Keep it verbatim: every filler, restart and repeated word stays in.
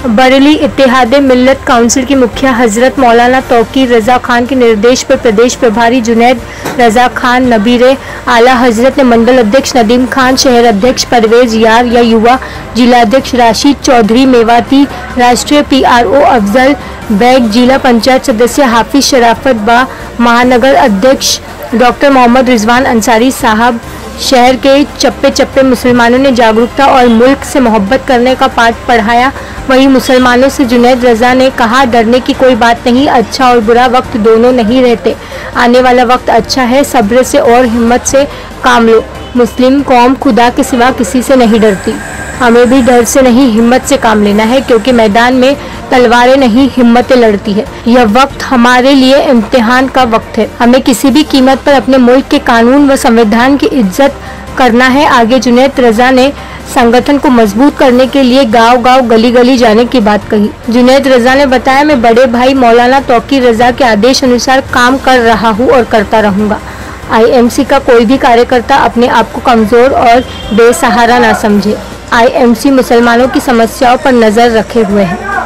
बरेली इत्तेहाद मिल्लत council की मुखिया हजरत मौलाना तौकीर रजा खान के निर्देश पर प्रदेश प्रभारी जुनैद रजा खान नबीरे आला हजरत ने मंडल अध्यक्ष नदीम खान, शहर अध्यक्ष परवेज यार या युवा जिलाध्यक्ष राशिद चौधरी मेवाती, राष्ट्रीय पीआरओ अफजल बैग, जिला पंचायत सदस्य हाफिज शराफत बा, महानगर अध्यक्ष डॉक्टर मोहम्मद रिजवान अंसारी साहब, शहर के चप्पे चप्पे मुसलमानों ने जागरूकता और मुल्क से मोहब्बत करने का पाठ पढ़ाया। वहीं मुसलमानों से जुनैद रजा ने कहा, डरने की कोई बात नहीं, अच्छा और बुरा वक्त दोनों नहीं रहते, आने वाला वक्त अच्छा है, सब्र से और हिम्मत से काम लो। मुस्लिम कौम खुदा के सिवा किसी से नहीं डरती, हमें भी डर से नहीं हिम्मत से काम लेना है, क्योंकि मैदान में तलवारें नहीं हिम्मतें लड़ती है। यह वक्त हमारे लिए इम्तिहान का वक्त है, हमें किसी भी कीमत पर अपने मुल्क के कानून व संविधान की इज्जत करना है। आगे जुनैद रजा ने संगठन को मजबूत करने के लिए गांव गांव गली गली जाने की बात कही। जुनैद रजा ने बताया, मैं बड़े भाई मौलाना तौकीर रजा के आदेश अनुसार काम कर रहा हूं और करता रहूंगा। आईएमसी का कोई भी कार्यकर्ता अपने आप को कमजोर और बेसहारा ना समझे। आईएमसी मुसलमानों की समस्याओं पर नजर रखे हुए है।